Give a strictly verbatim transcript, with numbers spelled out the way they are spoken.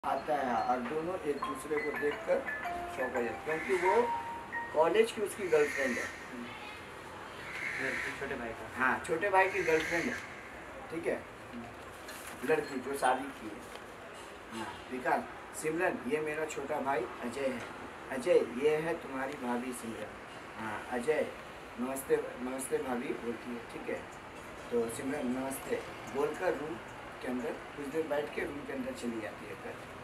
आता है और दोनों एक दूसरे को देखकर शौक हो जाते, क्योंकि वो कॉलेज की उसकी गर्लफ्रेंड है, छोटे भाई का। हाँ छोटे भाई की गर्लफ्रेंड है, ठीक है, लड़की जो शादी की है। हाँ विकास, सिमरन ये मेरा छोटा भाई अजय है, अजय ये है तुम्हारी भाभी सिमरन। हाँ अजय नमस्ते नमस्ते भाभी बोलती है, ठीक है। तो सिमरन नमस्ते बोलकर रूम के अंदर कुछ देर बैठ के रूम के अंदर चली जाती है घर।